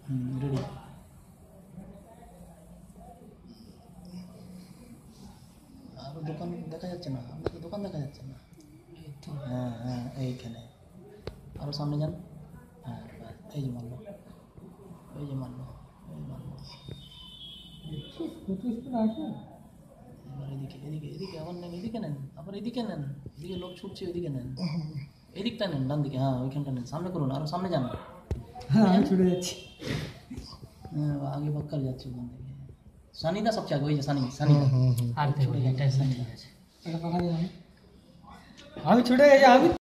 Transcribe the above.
Ready. আর দোকান দেখা যাচ্ছে না, আমাদের দোকান দেখা যাচ্ছে না। হ্যাঁ হ্যাঁ এইখানে আরও সামনে যান। হ্যাঁ এই যে মারলো, এই যে মারলো, এই মারলো। এবার এদিকে এদিকে এদিকে আবার নেন, এদিকে নেন, আবার এদিকে নেন, এদিকে লোক ছুটছে, ওইদিকে নেন, এদিকটা নেন, ডান দিকে, হ্যাঁ ওইখানটা নেন, সামনে করুন, আরও সামনে যান। হ্যাঁ আমি ছুটে যাচ্ছি। হ্যাঁ আগে বক্কাল যাচ্ছে ওখান থেকে। সানিদা সবচেয়ে আগে, ওই যে সানি, সানিদা আর ছুটে যাচ্ছে, সানিদা। আমি ছুটে গেছি। আমি